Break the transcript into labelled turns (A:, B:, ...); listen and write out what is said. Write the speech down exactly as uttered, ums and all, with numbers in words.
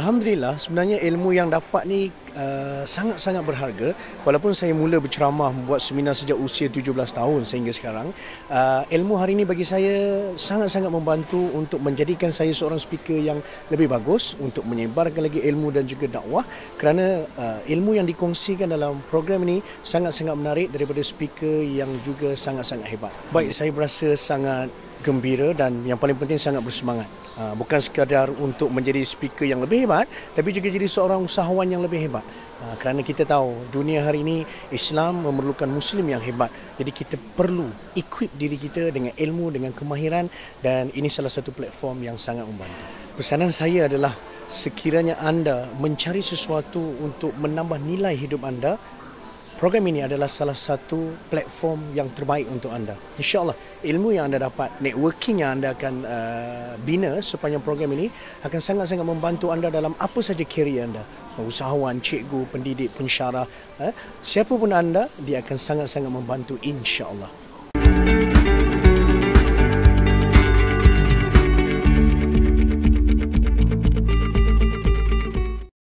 A: Alhamdulillah, sebenarnya ilmu yang dapat ni uh, sangat-sangat berharga. Walaupun saya mula berceramah membuat seminar sejak usia tujuh belas tahun sehingga sekarang, uh, ilmu hari ini bagi saya sangat-sangat membantu untuk menjadikan saya seorang speaker yang lebih bagus, untuk menyebarkan lagi ilmu dan juga dakwah, kerana uh, ilmu yang dikongsikan dalam program ini sangat-sangat menarik daripada speaker yang juga sangat-sangat hebat. Baik, saya berasa sangat gembira dan yang paling penting sangat bersemangat. Bukan sekadar untuk menjadi speaker yang lebih hebat, tapi juga jadi seorang usahawan yang lebih hebat. Kerana kita tahu dunia hari ini Islam memerlukan Muslim yang hebat. Jadi kita perlu equip diri kita dengan ilmu, dengan kemahiran, dan ini salah satu platform yang sangat membantu. Pesanan saya adalah sekiranya anda mencari sesuatu untuk menambah nilai hidup anda, program ini adalah salah satu platform yang terbaik untuk anda. InsyaAllah, ilmu yang anda dapat, networking yang anda akan uh, bina sepanjang program ini akan sangat-sangat membantu anda dalam apa saja kerjaya anda. Usahawan, cikgu, pendidik, pensyarah, eh, siapa pun anda, dia akan sangat-sangat membantu insyaAllah.